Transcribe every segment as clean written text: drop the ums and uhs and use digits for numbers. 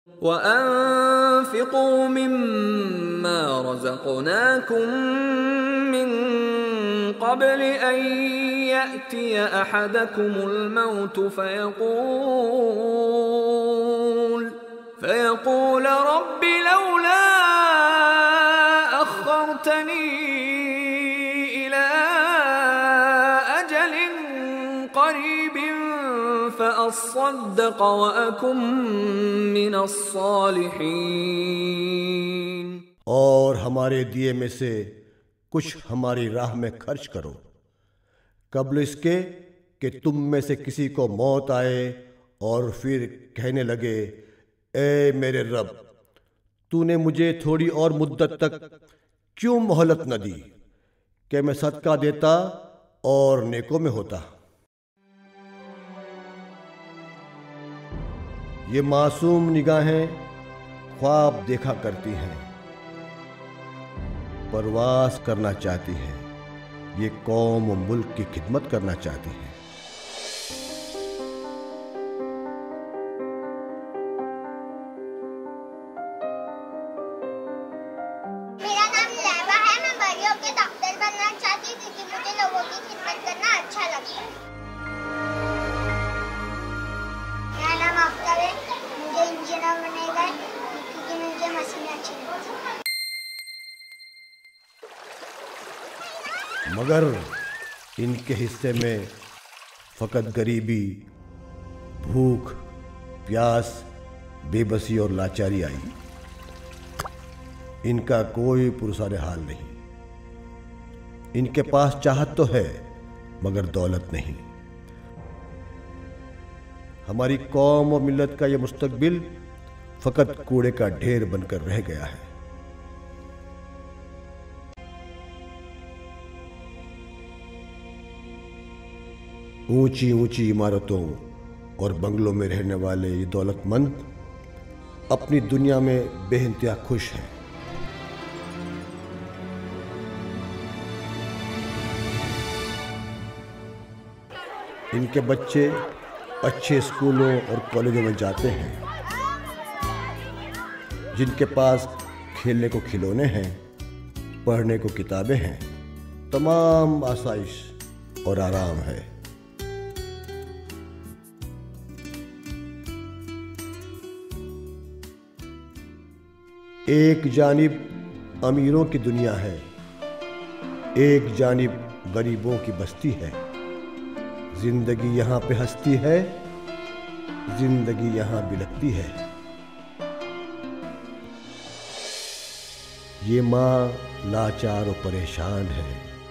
وأنفقوا مما رزقناكم من قبل أن يأتي أحدكم الموت فيقول رب لولا أخرتني إلى أجل قريب فأصدق وأكن من الصالحين। और हमारे दिए में से कुछ हमारी राह में खर्च करो कबल इसके कि तुम में से किसी को मौत आए और फिर कहने लगे, ए मेरे रब, तूने मुझे थोड़ी और मुद्दत तक क्यों मोहलत न दी कि मैं सदका देता और नेकों में होता। ये मासूम निगाहें ख्वाब देखा करती हैं, परवास करना चाहती हैं, ये कौम और मुल्क की खिदमत करना चाहती हैं। मेरा नाम लैबा है, मैं बड़ी होकर डॉक्टर बनना चाहती हूँ क्योंकि मुझे लोगों की खिदमत करना अच्छा लगता है। मेरा नाम अख्तर है, मुझे इंजीनियर बनेगा क्योंकि मुझे मशीनें अच्छी लगती हैं। मगर इनके हिस्से में फकत गरीबी, भूख, प्यास, बेबसी और लाचारी आई। इनका कोई पुरसारे हाल नहीं। इनके पास चाहत तो है मगर दौलत नहीं। हमारी कौम और मिल्लत का यह मुस्तकबिल फकत कूड़े का ढेर बनकर रह गया है। ऊंची ऊंची इमारतों और बंगलों में रहने वाले ये दौलतमंद अपनी दुनिया में बेइंतहा खुश हैं। इनके बच्चे अच्छे स्कूलों और कॉलेजों में जाते हैं। जिनके पास खेलने को खिलौने हैं, पढ़ने को किताबें हैं, तमाम आसाइश और आराम है। एक जानिब अमीरों की दुनिया है, एक जानिब गरीबों की बस्ती है। जिंदगी यहाँ पे हंसती है, जिंदगी यहाँ बिलखती है। ये माँ लाचार और परेशान है।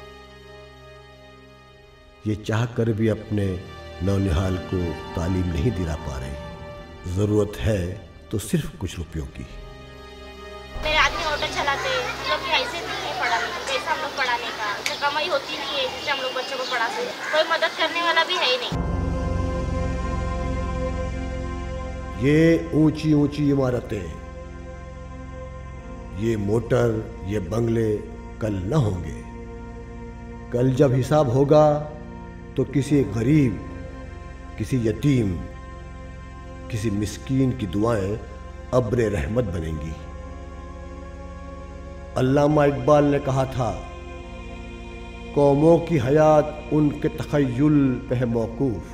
ये चाहकर भी अपने नौनिहाल को तालीम नहीं दिला पा रही। जरूरत है तो सिर्फ कुछ रुपयों की। मेरे आदमी ऑटो चलाते हैं, हम लोग ऐसे नहीं है पढ़ाने, पैसा हम लोग पढ़ाने का, तो कमाई होती नहीं है जिससे हम लोग बच्चों को पढ़ा सके। कोई मदद करने वाला भी है ही नहीं। ये ऊंची ऊंची इमारतें, ये मोटर, ये बंगले कल न होंगे। कल जब हिसाब होगा तो किसी गरीब, किसी यतीम, किसी मिस्कीन की दुआएं अब्रे रहमत बनेंगी। अल्लामा इकबाल ने कहा था, कौमों की हयात उनके तखय्युल पे है मौकूफ।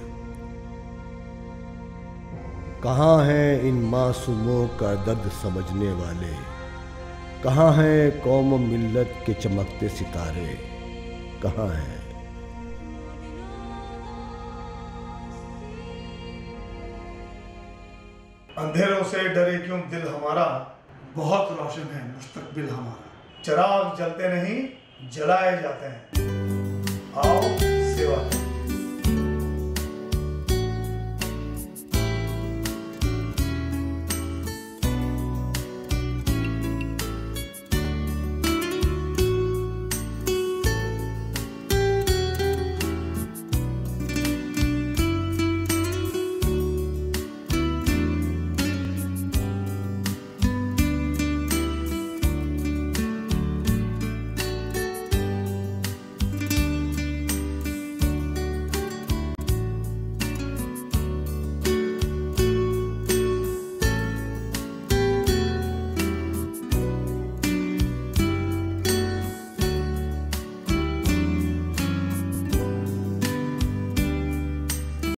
कहाँ हैं इन मासूमों का दर्द समझने वाले, कहाँ हैं कौम मिल्लत के चमकते सितारे, कहाँ हैं। अंधेरों से डरे क्यों दिल हमारा, बहुत रोशन है मुस्तकबिल हमारा। चिराग जलते नहीं जलाए जाते हैं, आओ सेवा।